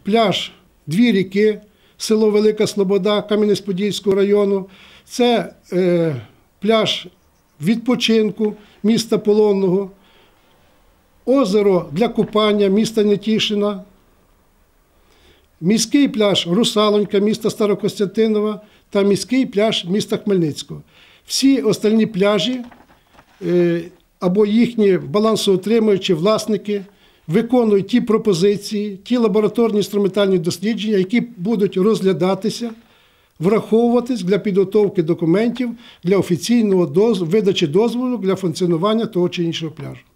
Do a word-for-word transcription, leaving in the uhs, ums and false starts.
пляж «Дві ріки», село Велика Слобода Кам'янець-Подільського району. Це е, пляж відпочинку міста Полонного, озеро для купання міста Нетішина, міський пляж «Русалонька» міста Старокостянтинова та міський пляж міста Хмельницького. Всі остальні пляжі е, або їхні балансоутримуючі власники виконують ті пропозиції, ті лабораторні інструментальні дослідження, які будуть розглядатися, враховуватись для підготовки документів для офіційного дозволу, видачі дозволу для функціонування того чи іншого пляжу.